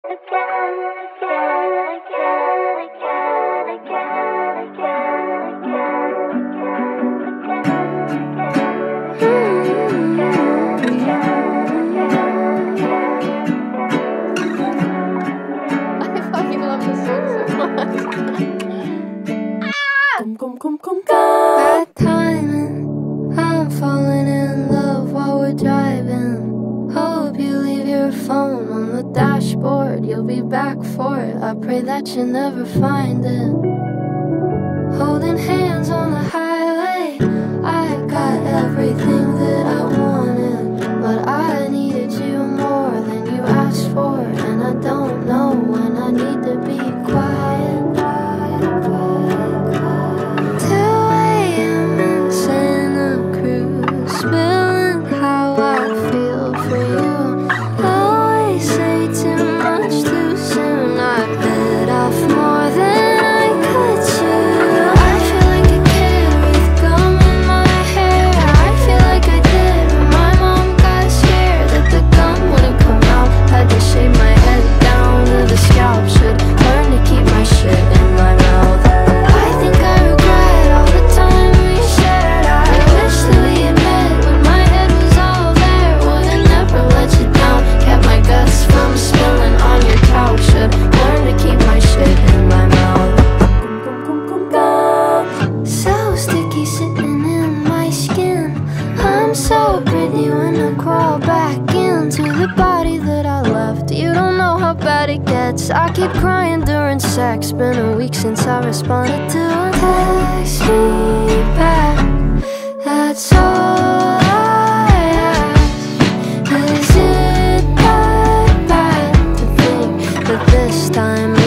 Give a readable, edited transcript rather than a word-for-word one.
Bad timing, I'm falling in love while we're driving. Hope you leave your phone on the dashboard, you'll be back for it. I pray that you never find it. Holding hands on the highway, I got everything that I wanted, but I needed you more than you asked for, and I don't know when I need to be quiet. 2 a.m. in Santa Cruz, spilling how I feel for you. Always say too much too soon, I bit off more than I could chew. I feel like a kid with gum in my hair. I feel like I did when my mom got scared that the gum wouldn't come out. Had to shave my head down to the scalp. Should learn to keep my shit in my mouth. I think I regret all the time we shared. I wish that we had met when my head was all there. Would've never let you down. Kept my guts from spilling on your couch. Should learn to keep my shit in my mouth. So sticky sitting in my skin. I'm so pretty when I crawl back into the body that I left. You don't know how bad it gets. I keep crying during sex. Been a week since I responded to a text me back. That's all I ask. Is it that bad to think that this time